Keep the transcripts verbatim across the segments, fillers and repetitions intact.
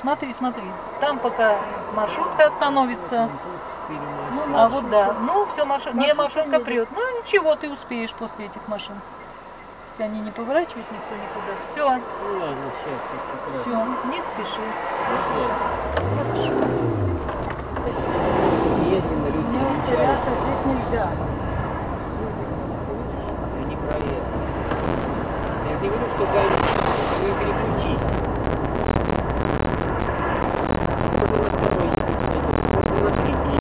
Смотри, смотри. Там пока маршрутка остановится. Ну, а вот да. Ну, все, маршрут... не, маршрутка прет. Ну, ничего, ты успеешь после этих машин. Если они не поворачивают никто никуда. Все. Ну ладно, сейчас я как раз. Все, не спеши. Медленно люди Не встречаются. теряться здесь нельзя. Я не про это. Я не говорю, что Гарри, вы переключись. Это было второй, это было третий.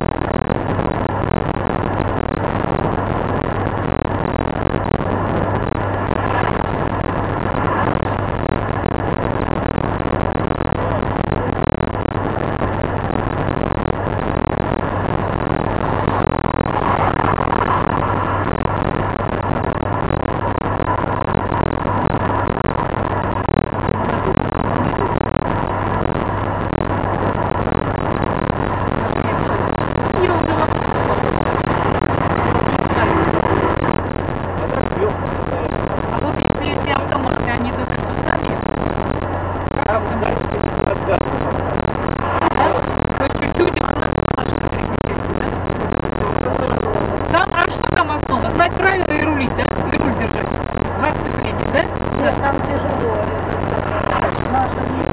А вот если эти автоматы, они только что сами, Там запись если от газа. то чуть-чуть она немножко переключается, да? Там, а что там основа? Знать правила и рулить, да? И руль держать. Газ сцепления, да? Нет, там тяжело. Это, Наша не